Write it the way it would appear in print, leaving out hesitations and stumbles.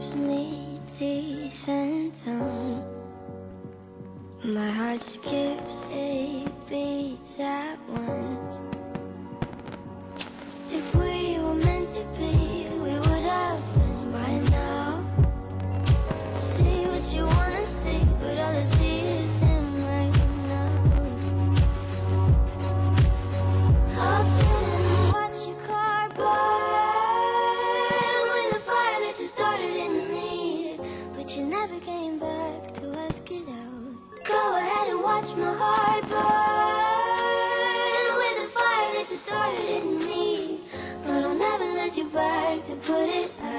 gives me teeth and tongue. My heart skips 8 beats at once. If we were meant to be, we would have been by now. See what you wanna see, but all I see is him right now. I'll sit and watch your car burn with the fire that you started in me, but you never came back to ask it out. Go ahead and watch my heart burn with the fire that you started in me, but I'll never let you back to put it out.